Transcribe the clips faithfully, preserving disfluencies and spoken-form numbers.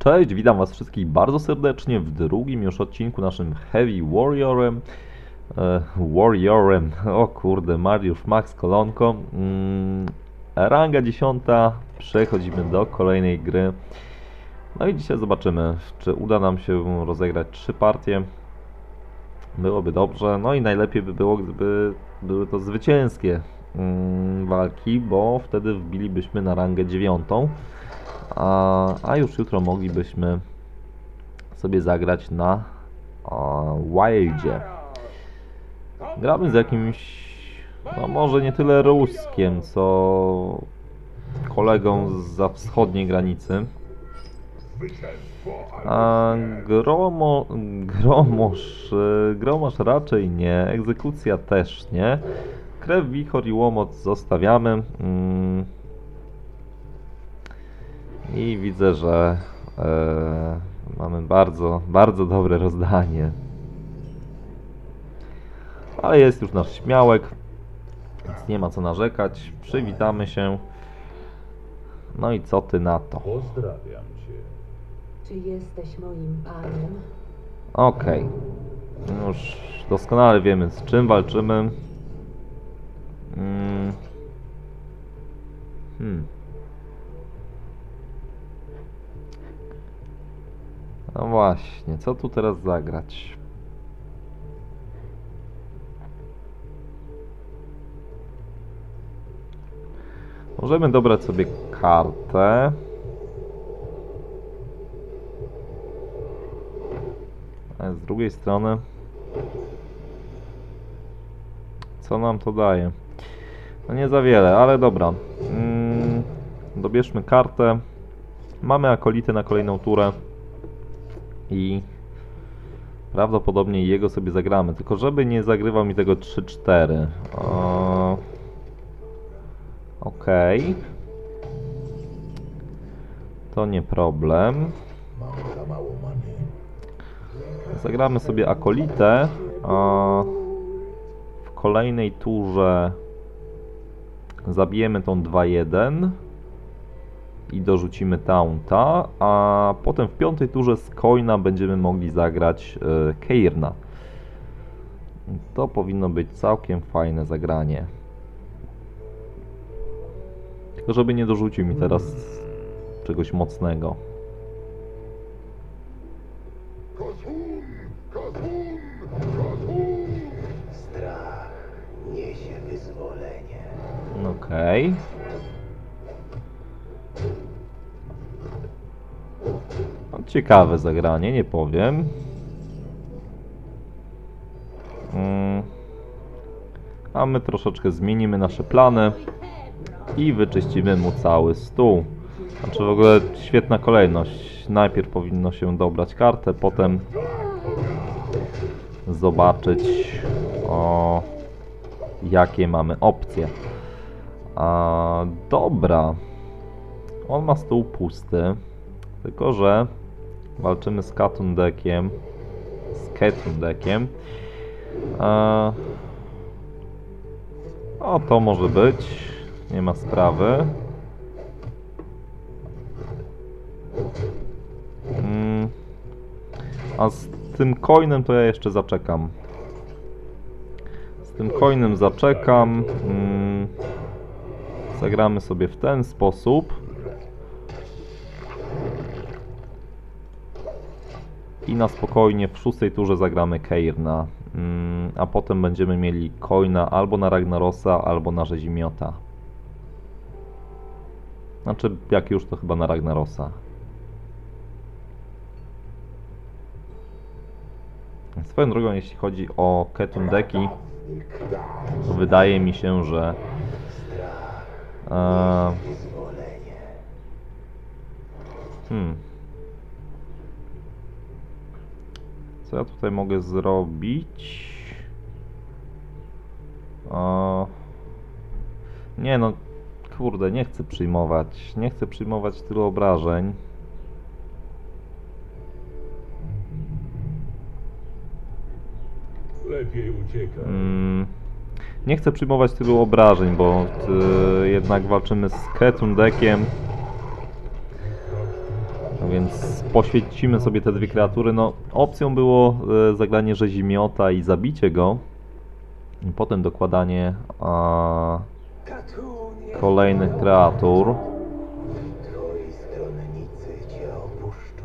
Cześć, witam was wszystkich bardzo serdecznie w drugim już odcinku naszym Heavy Warriorem. E, Warriorem, o kurde, Mariusz Max Kolonko. Mm, ranga dziesiąta, przechodzimy do kolejnej gry. No i dzisiaj zobaczymy, czy uda nam się rozegrać trzy partie. Byłoby dobrze, no i najlepiej by było, gdyby były to zwycięskie mm, walki, bo wtedy wbilibyśmy na rangę dziewiątą. A, a już jutro moglibyśmy sobie zagrać na a, Wildzie. Gramy z jakimś, no może nie tyle Ruskiem, co kolegą zza wschodniej granicy. A gromo, gromosz, gromosz raczej nie, egzekucja też nie. Krew, wichor i łomot zostawiamy. Mm. I widzę, że e, mamy bardzo, bardzo dobre rozdanie. Ale jest już nasz śmiałek, więc nie ma co narzekać. Przywitamy się. No i co ty na to? Pozdrawiam cię. Czy jesteś moim panem? Okej. Okay. Już doskonale wiemy, z czym walczymy. Mm. Hmm. No właśnie, co tu teraz zagrać? Możemy dobrać sobie kartę. A z drugiej strony, co nam to daje? No nie za wiele, ale dobra. Mm, dobierzmy kartę. Mamy akolity na kolejną turę. I prawdopodobnie jego sobie zagramy, tylko żeby nie zagrywał mi tego trzy cztery. Okej. Okay. To nie problem. Zagramy sobie akolitę. A w kolejnej turze zabijemy tą dwa jeden. I dorzucimy taunta, a potem w piątej turze z coina będziemy mogli zagrać e, Keirna. To powinno być całkiem fajne zagranie. Tylko żeby nie dorzucił mi teraz czegoś mocnego. Strach niesie wyzwolenie. Okej. Okay. Ciekawe zagranie, nie powiem. Mm. A my troszeczkę zmienimy nasze plany i wyczyścimy mu cały stół. Znaczy w ogóle świetna kolejność. Najpierw powinno się dobrać kartę, potem zobaczyć, o, jakie mamy opcje. A, dobra. On ma stół pusty, tylko że walczymy z Katun deckiem. Z Ketun deckiem. Eee... O, to może być. Nie ma sprawy. Mm. A z tym coinem to ja jeszcze zaczekam. Z tym coinem zaczekam. Mm. Zagramy sobie w ten sposób. I na spokojnie w szóstej turze zagramy Keirna, mm, a potem będziemy mieli coina albo na Ragnarosa, albo na Rzezimiota. Znaczy, jak już, to chyba na Ragnarosa. Swoją drogą, jeśli chodzi o Ketun decki, to wydaje mi się, że e, hmm Co ja tutaj mogę zrobić? O... Nie no, kurde, nie chcę przyjmować. Nie chcę przyjmować tylu obrażeń. Lepiej uciekaj. Mm, nie chcę przyjmować tylu obrażeń, bo y, jednak walczymy z Ketun deckiem. No więc więc poświęcimy sobie te dwie kreatury. No, opcją było e, zagranie rzezimiota i zabicie go. I potem dokładanie a, kolejnych kreatur. Twoi stronnicy cię opuszczą.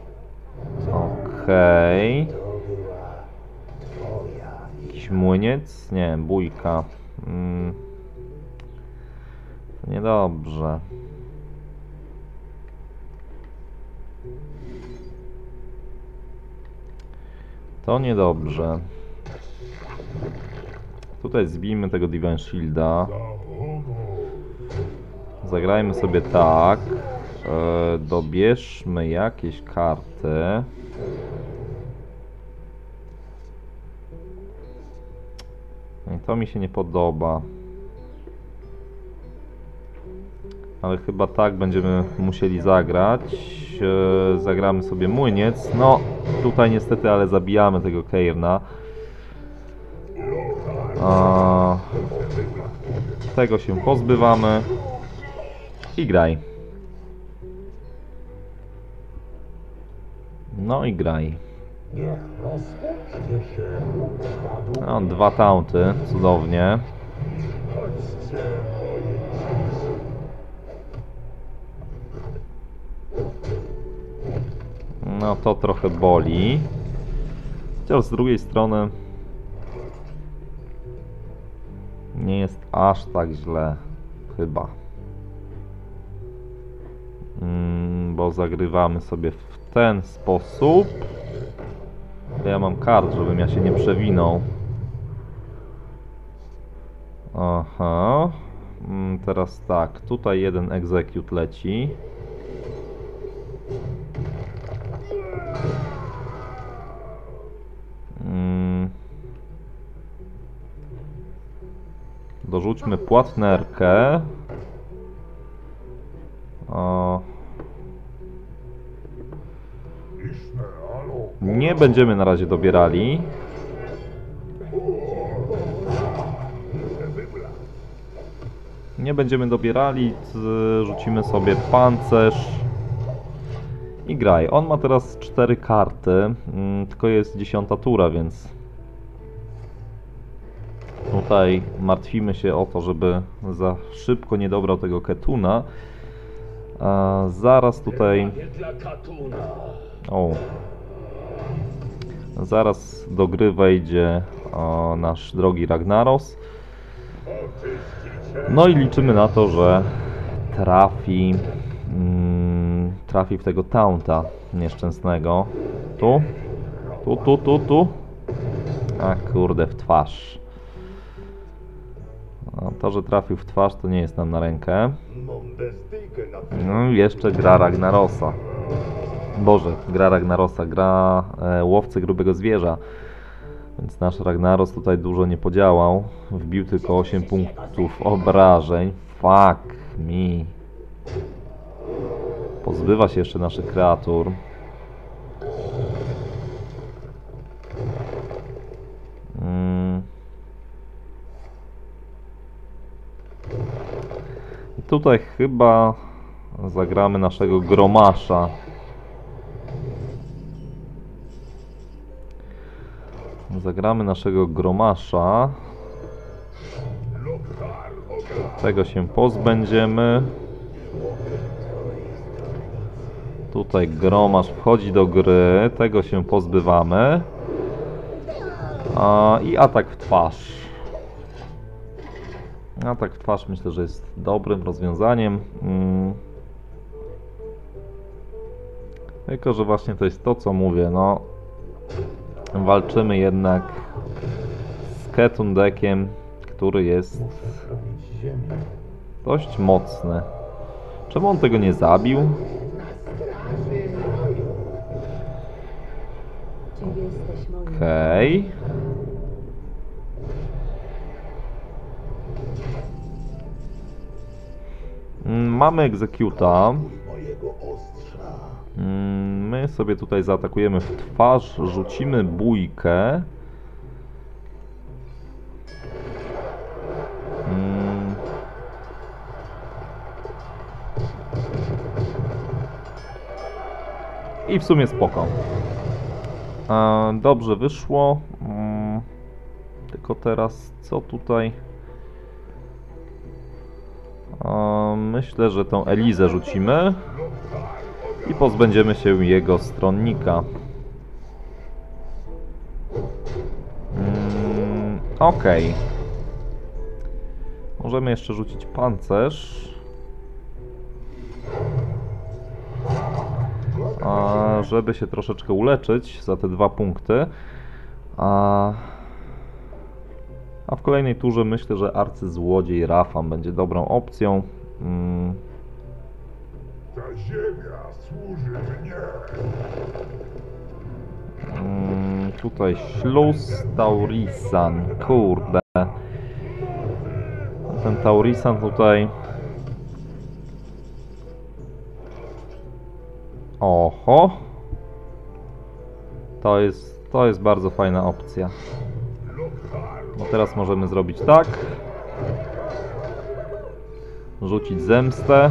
Okej. To była twoja Jakiś młyniec? Nie, bójka. Mm. To niedobrze. To niedobrze. Tutaj zbijmy tego Divine Shielda. Zagrajmy sobie tak. E, dobierzmy jakieś karty. I to mi się nie podoba. Ale chyba tak będziemy musieli zagrać. E, zagramy sobie młyniec. No, tutaj niestety, ale zabijamy tego Cairna. A, tego się pozbywamy. I graj. No i graj. No, dwa taunty, cudownie. No to trochę boli. Chociaż z drugiej strony nie jest aż tak źle, chyba. Mm, bo zagrywamy sobie w ten sposób. Ja mam kart, żebym ja się nie przewinął. Aha. Mm, teraz tak, tutaj jeden execute leci. Mm. Dorzućmy płatnerkę. O. Nie będziemy na razie dobierali. Nie będziemy dobierali. Rzucimy sobie pancerz. I graj. On ma teraz cztery karty. Tylko jest dziesiąta tura, więc tutaj martwimy się o to, żeby za szybko nie dobrał tego Ketuna. A zaraz tutaj... O. Zaraz do gry wejdzie o, nasz drogi Ragnaros. No i liczymy na to, że trafi mm, trafi w tego taunta nieszczęsnego. Tu? Tu, tu, tu, tu? A kurde, w twarz. A to, że trafił w twarz, to nie jest nam na rękę. No i jeszcze gra Ragnarosa. Boże, gra Ragnarosa, gra e, łowcy grubego zwierza. Więc nasz Ragnaros tutaj dużo nie podziałał. Wbił tylko osiem punktów obrażeń. Fuck me. Pozbywa się jeszcze naszych kreatur. Mm. I tutaj chyba zagramy naszego Gromasza. Zagramy naszego Gromasza. Tego się pozbędziemy. Tutaj Gromasz wchodzi do gry. Tego się pozbywamy. A, i atak w twarz. Atak w twarz myślę, że jest dobrym rozwiązaniem. Hmm. Tylko, że właśnie to jest to, co mówię. No, walczymy jednak z Ketun deckiem, który jest dość mocny. Czemu on tego nie zabił? Okej. Okay. Mamy Executa. My sobie tutaj zaatakujemy w twarz, rzucimy bójkę. I w sumie spoko. E, dobrze wyszło. Mm, tylko teraz co tutaj? E, myślę, że tą Elizę rzucimy. I pozbędziemy się jego stronnika. Mm, Okej. Okay. Możemy jeszcze rzucić pancerz. A, żeby się troszeczkę uleczyć za te dwa punkty. A, a w kolejnej turze myślę, że arcyzłodziej Rafam będzie dobrą opcją. Mm. Ta ziemia służy mnie. Mm, tutaj śluz Taurisan. Kurde. Ten Taurisan tutaj. Oho. To jest, to jest bardzo fajna opcja. No teraz możemy zrobić tak. Rzucić zemstę.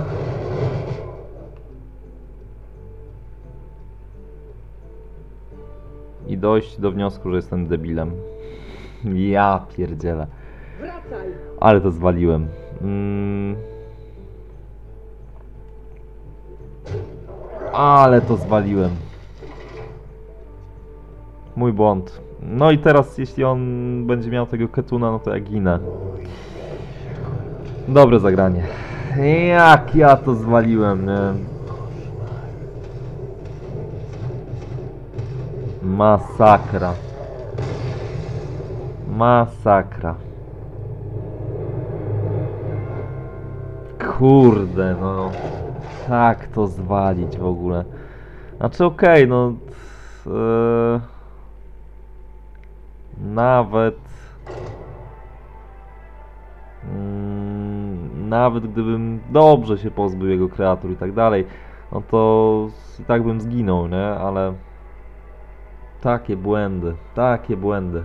I dojść do wniosku, że jestem debilem. Ja pierdzielę. Wracaj! Ale to zwaliłem. Mm. Ale to zwaliłem. Mój błąd. No i teraz jeśli on będzie miał tego Ketuna, no to ja ginę. Dobre zagranie. Jak ja to zwaliłem, nie? Masakra. Masakra. Kurde, no. Tak to zwalić w ogóle. Znaczy okej, okay, no. Yy, nawet. Yy, nawet gdybym dobrze się pozbył jego kreatur i tak dalej, no to i tak bym zginął, nie? Ale. Takie błędy, takie błędy.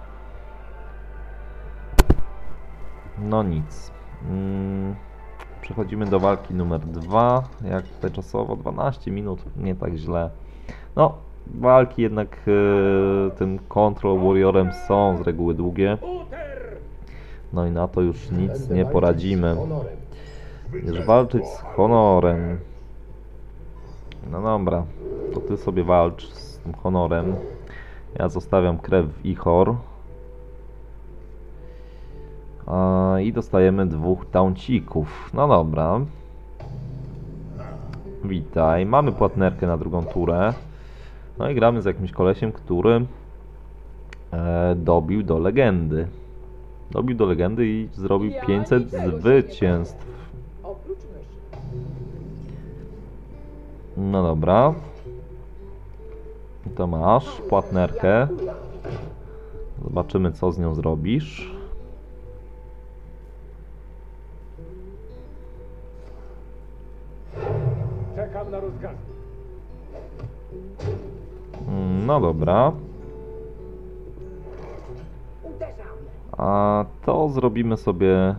No nic. Hmm. Przechodzimy do walki numer dwa. Jak tutaj czasowo? dwanaście minut, nie tak źle. No, walki jednak e, tym Control Warriorem są z reguły długie. No i na to już nic nie poradzimy. Będziesz walczyć z honorem. No dobra, to ty sobie walcz z tym honorem. Ja zostawiam krew w Ichor. I dostajemy dwóch tauncików. No dobra. Witaj. Mamy płatnerkę na drugą turę. No i gramy z jakimś kolesiem, który e, dobił do legendy. Dobił do legendy i zrobił pięćset zwycięstw. No dobra. To masz płatnerkę. Zobaczymy, co z nią zrobisz. Czekam na rozkaz. No dobra. A to zrobimy sobie...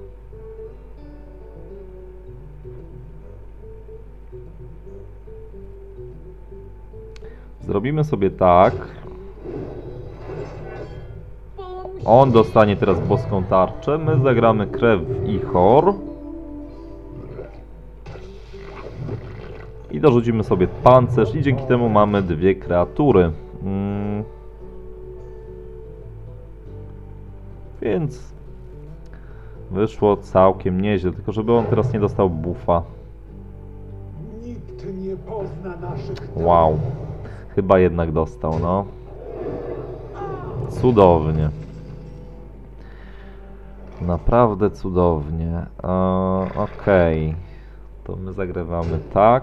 Zrobimy sobie tak. On dostanie teraz boską tarczę. My zagramy krew w Ichor. I dorzucimy sobie pancerz i dzięki temu mamy dwie kreatury. Mm. Więc wyszło całkiem nieźle, tylko żeby on teraz nie dostał buffa. Nikt nie pozna naszych. Wow. Chyba jednak dostał, no. Cudownie. Naprawdę cudownie. Eee, Okej. Okay. To my zagrywamy tak.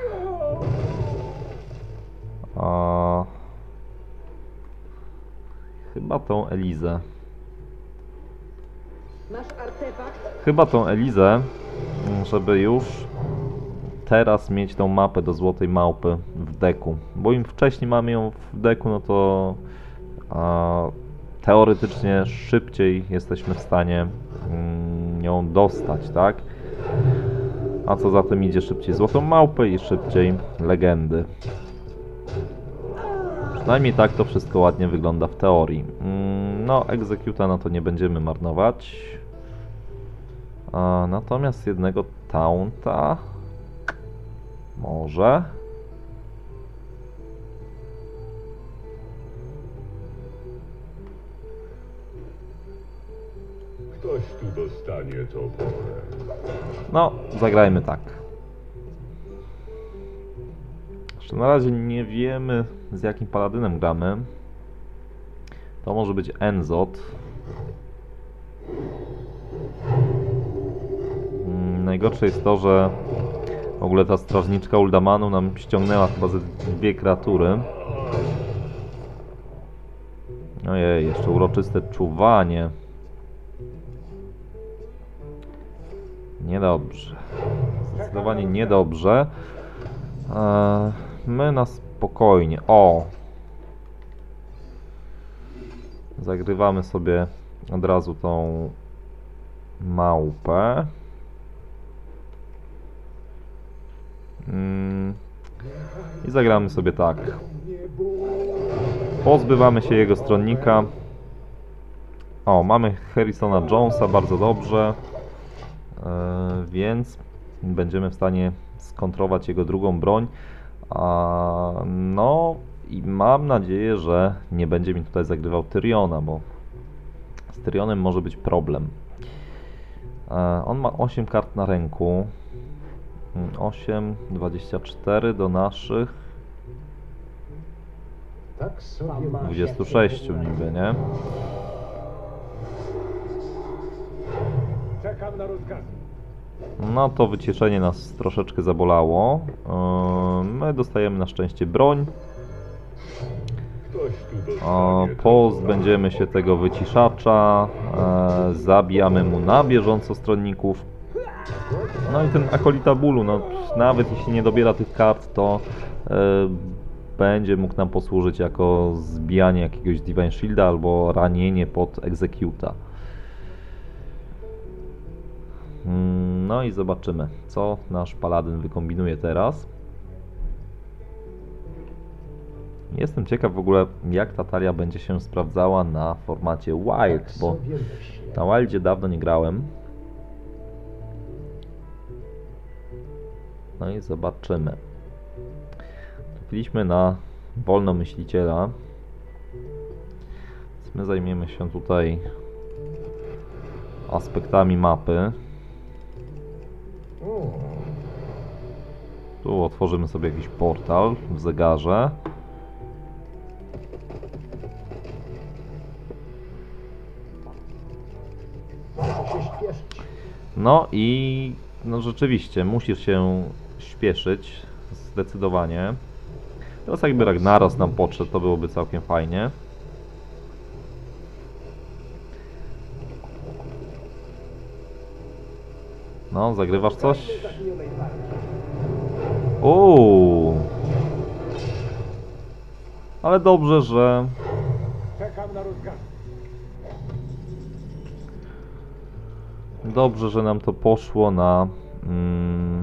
Eee, chyba tą Elizę. Masz artefakt? Chyba tą Elizę, żeby już teraz mieć tą mapę do Złotej Małpy w deku. Bo im wcześniej mamy ją w deku, no to a, teoretycznie szybciej jesteśmy w stanie mm, ją dostać, tak? A co za tym idzie, szybciej Złotą Małpę i szybciej legendy. Przynajmniej tak to wszystko ładnie wygląda w teorii. Mm, no, Executa na to nie będziemy marnować. A, natomiast jednego Taunta... Może... Ktoś tu dostanie toporem. No, zagrajmy tak. Jeszcze na razie nie wiemy, z jakim paladynem gramy. To może być Enzot. Mm, najgorsze jest to, że w ogóle ta strażniczka Uldamanu nam ściągnęła chyba ze dwie kreatury. Ojej, jeszcze uroczyste czuwanie. Niedobrze. Zdecydowanie niedobrze. Eee, my na spokojnie. O! Zagrywamy sobie od razu tą małpę. Mm. I zagramy sobie tak. Pozbywamy się jego stronnika. O, mamy Harrisona Jonesa, bardzo dobrze. Yy, więc będziemy w stanie skontrować jego drugą broń. A, no i mam nadzieję, że nie będzie mi tutaj zagrywał Tyriona, bo z Tyrionem może być problem. Yy, on ma osiem kart na ręku. osiem, dwadzieścia cztery do naszych Tak sobie ma dwudziestu sześciu niby, nie? Czekam na rozkazy. No to wycieszenie nas troszeczkę zabolało. Yy, my dostajemy na szczęście broń. Ktoś tu dostanie O, pozbędziemy się tego wyciszacza. Yy, zabijamy mu na bieżąco stronników. No i ten Akolita Bólu, no nawet jeśli nie dobiera tych kart, to yy, będzie mógł nam posłużyć jako zbijanie jakiegoś Divine Shielda albo ranienie pod Executa. No i zobaczymy, co nasz paladyn wykombinuje teraz. Jestem ciekaw w ogóle, jak ta talia będzie się sprawdzała na formacie Wild, bo na Wildzie dawno nie grałem. No i zobaczymy. Trafiliśmy na wolnomyśliciela. Więc my zajmiemy się tutaj aspektami mapy. Tu otworzymy sobie jakiś portal w zegarze. No i no rzeczywiście musisz się śpieszyć zdecydowanie. Teraz jakby Ragnaros nam podszedł, to byłoby całkiem fajnie. No, zagrywasz coś? Uuu. Ale dobrze, że... Czekam na rozkazy. Dobrze, że nam to poszło na... Mm,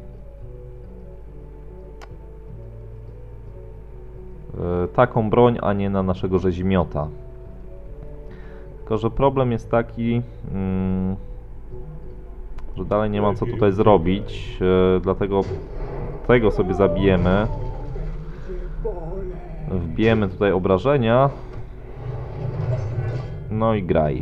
y, taką broń, a nie na naszego rzezimiota. Tylko, że problem jest taki... Mm, że dalej nie ma co tutaj zrobić, yy, dlatego tego sobie zabijemy. Wbijemy tutaj obrażenia. No i graj.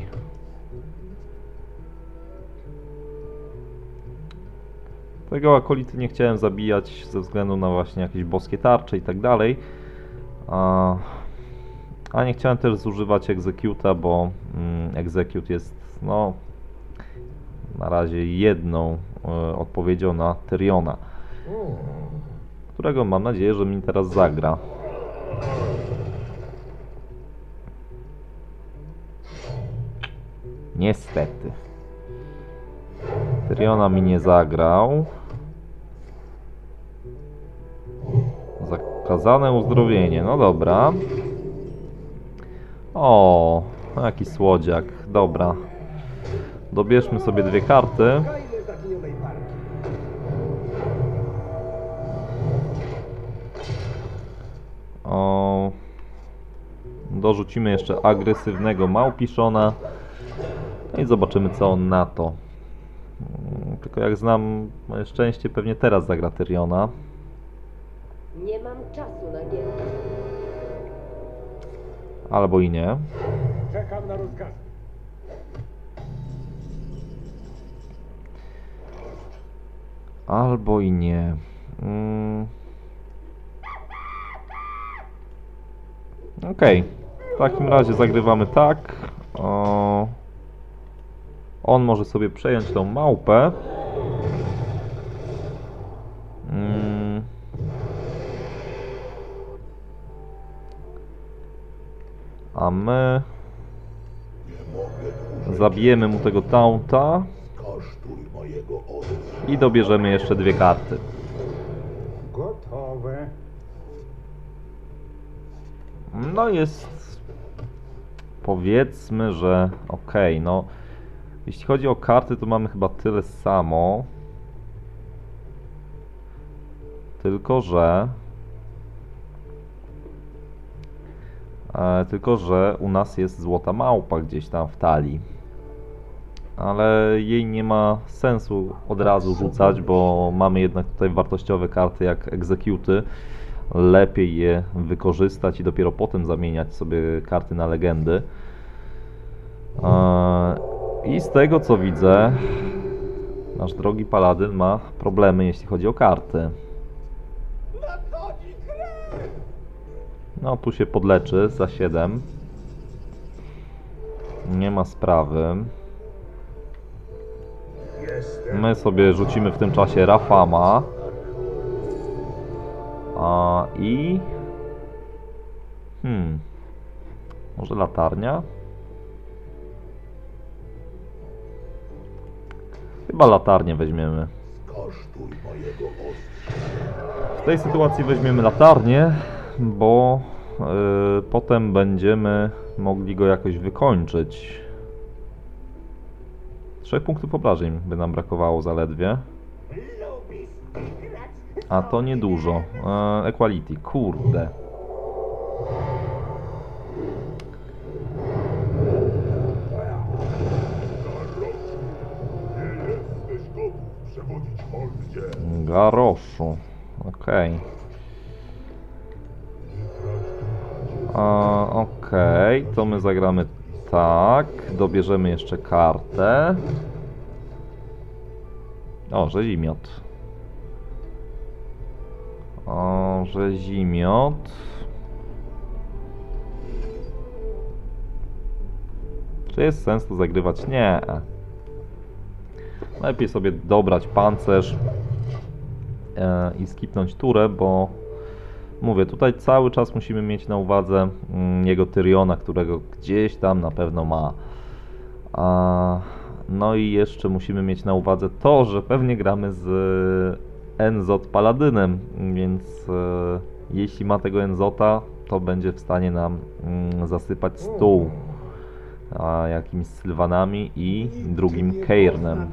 Tego akolity nie chciałem zabijać ze względu na właśnie jakieś boskie tarcze i tak dalej. A, a nie chciałem też zużywać Executa, bo mm, Execute jest no na razie jedną e, odpowiedzią na Tyriona, którego mam nadzieję, że mi teraz zagra. Niestety. Tyriona mi nie zagrał. Zakazane uzdrowienie, no dobra. O, jaki słodziak, dobra. Dobierzmy sobie dwie karty. dorzucimy jeszcze agresywnego małpiszona. No i zobaczymy, co on na to. Mm, Tylko jak znam moje szczęście, pewnie teraz zagra Tyriona. Nie mam czasu na gierkę. Albo i nie. Czekam na rozkazy. Albo i nie. Mm. Okej. W takim razie zagrywamy tak. O. On może sobie przejąć tą małpę. Mm. A my zabijemy mu tego taunta Kosztuj mojego ostrza. i dobierzemy jeszcze dwie karty. Gotowe. No jest, powiedzmy, że okej, no jeśli chodzi o karty, to mamy chyba tyle samo, tylko że e, tylko że u nas jest złota małpa gdzieś tam w talii, ale jej nie ma sensu od razu rzucać, bo mamy jednak tutaj wartościowe karty jak Executy. Lepiej je wykorzystać i dopiero potem zamieniać sobie karty na legendy. I z tego co widzę, nasz drogi paladyn ma problemy, jeśli chodzi o karty. No tu się podleczy za siedem. Nie ma sprawy. My sobie rzucimy w tym czasie Rafama. A i... Hmm... Może latarnia? Chyba latarnię weźmiemy. Kosztuj mojego ostrza. W tej sytuacji weźmiemy latarnię, bo yy, potem będziemy mogli go jakoś wykończyć. Trzech punktów obrażeń by nam brakowało zaledwie. A to niedużo. E, equality, kurde. Jesteś gotów przewodzić Holmdzie. Garoszu. Okej. Okay. Okej, to my zagramy tak. Dobierzemy jeszcze kartę. O, rzezimiot. O, rzezimiot. Czy jest sens to zagrywać? Nie. Lepiej sobie dobrać pancerz e, i skipnąć turę, bo mówię, tutaj cały czas musimy mieć na uwadze mm, jego Tyriona, którego gdzieś tam na pewno ma. A, no i jeszcze musimy mieć na uwadze to, że pewnie gramy z Enzot Paladynem, więc e, jeśli ma tego Enzota, to będzie w stanie nam mm, zasypać stół a, jakimiś Sylwanami i drugim Cairnem.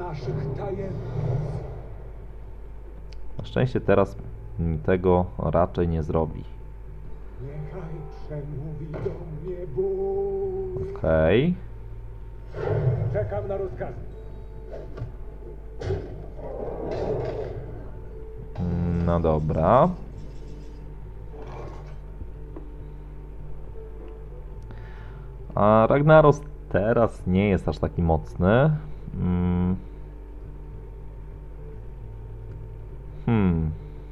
Na szczęście teraz mi tego raczej nie zrobi. Niechaj przemówi do mnie Bóg. Okej. Czekam na rozkazy. No dobra. A Ragnaros teraz nie jest aż taki mocny. Mm. Hmm.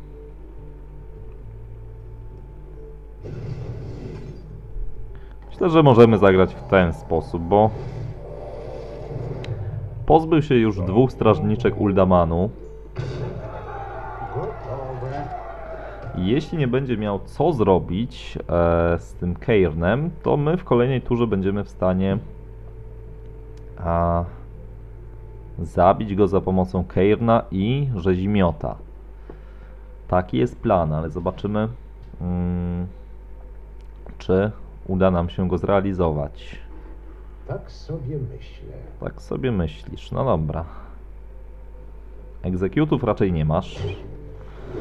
Myślę, że możemy zagrać w ten sposób, bo pozbył się już dwóch strażniczek Uldamanu. Gotowe. Jeśli nie będzie miał co zrobić e, z tym Cairnem, to my w kolejnej turze będziemy w stanie a, zabić go za pomocą Cairna i rzezimiota. Taki jest plan, ale zobaczymy, mm, czy uda nam się go zrealizować. Tak sobie myślę. Tak sobie myślisz, no dobra. Egzekutów raczej nie masz.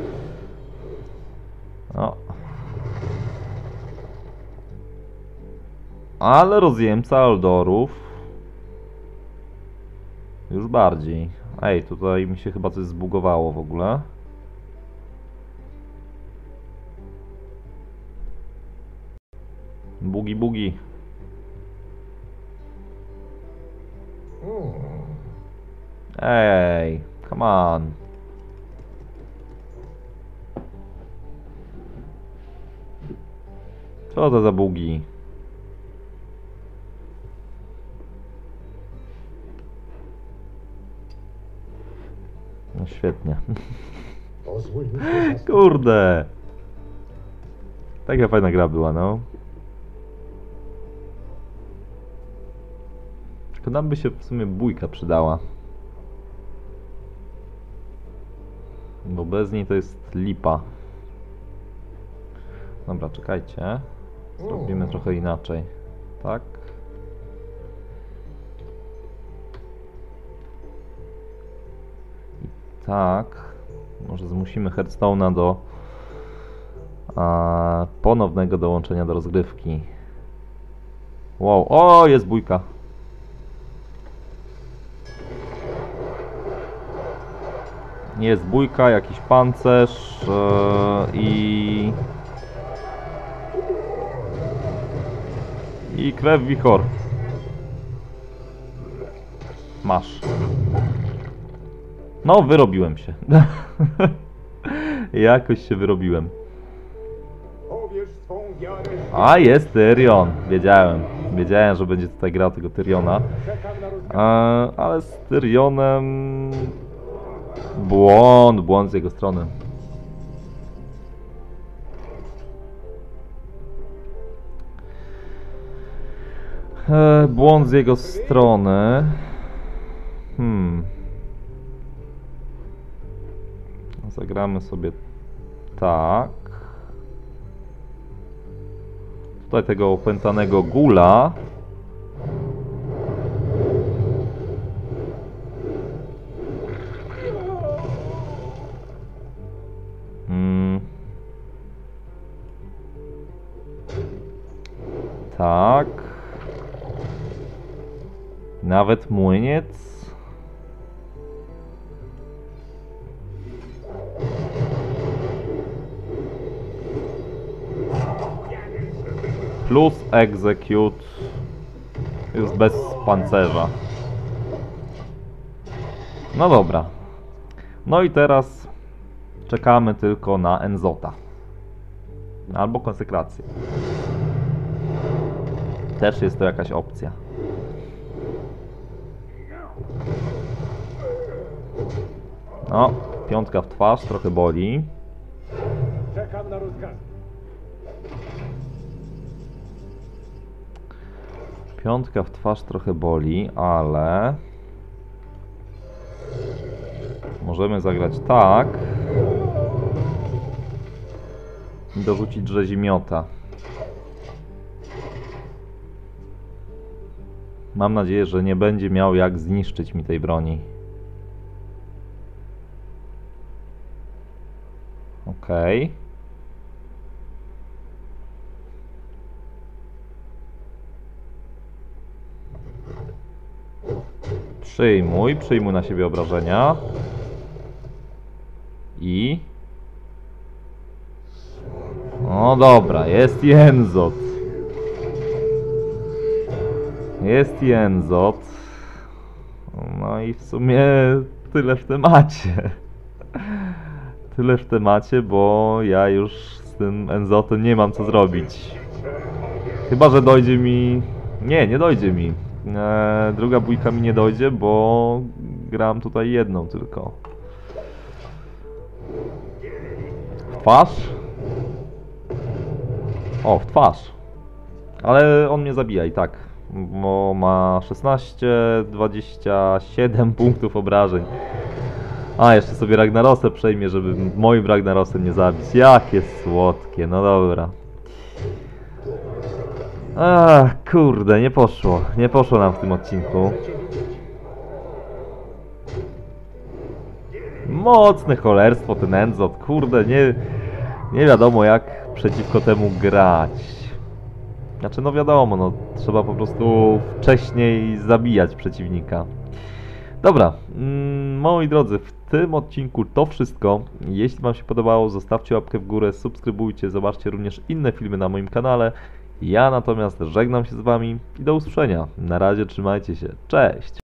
O. Ale rozjemca Aldorów już bardziej. Ej, tutaj mi się chyba coś zbugowało w ogóle. Bugi, bugi. Ej, come on. Co to za bugi? No świetnie. Pozwól mi się zastanowić. Kurde. Taka fajna gra była, no. Tylko nam by się w sumie bójka przydała. Bo bez niej to jest lipa. Dobra, czekajcie. Zrobimy trochę inaczej. Tak. I tak. Może zmusimy Hearthstone'a do a, ponownego dołączenia do rozgrywki. Wow, o, jest bójka. Jest bójka, jakiś pancerz yy, i... I krew wichor. Masz. No, wyrobiłem się. Jakoś się wyrobiłem. Powiesz swą wiarę. A, jest Tyrion. Wiedziałem. Wiedziałem, że będzie tutaj grał tego Tyriona. Czekam na rozkaz. E, ale z Tyrionem... Błąd, błąd z jego strony. E, błąd z jego strony. Hmm. Zagramy sobie tak. Tutaj tego opętanego gula. Hmm. Tak. Nawet młyniec. Plus execute. Już bez pancerza. No dobra. No i teraz czekamy tylko na Enzota. Albo konsekrację. Też jest to jakaś opcja. No, piątka w twarz, trochę boli. Czekam na rozkaz. Piątka w twarz trochę boli, ale... Możemy zagrać tak. I dorzucić rzezimiota. Mam nadzieję, że nie będzie miał jak zniszczyć mi tej broni. Okej. Okay. Przyjmuj, przyjmuj na siebie obrażenia. I... No dobra, jest Jędzot. Jest Jędzot. No i w sumie tyle w temacie. Tyle w temacie, bo ja już z tym Enzotem nie mam co zrobić. Chyba że dojdzie mi... Nie, nie dojdzie mi. Eee, druga bójka mi nie dojdzie, bo gram tutaj jedną tylko. W twarz? O, w twarz. Ale on mnie zabija i tak. Bo ma szesnaście, dwadzieścia siedem punktów obrażeń. A, jeszcze sobie Ragnarosę przejmie, żeby moim Ragnarosem nie zabić. Jakie słodkie, no dobra. Ach, kurde, nie poszło. Nie poszło nam w tym odcinku. Mocne cholerstwo ten Enzot, kurde, nie, nie wiadomo jak przeciwko temu grać. Znaczy, no wiadomo, no trzeba po prostu wcześniej zabijać przeciwnika. Dobra, mm, moi drodzy, w tym odcinku to wszystko. Jeśli Wam się podobało, zostawcie łapkę w górę, subskrybujcie, zobaczcie również inne filmy na moim kanale. Ja natomiast żegnam się z Wami i do usłyszenia. Na razie, trzymajcie się, cześć!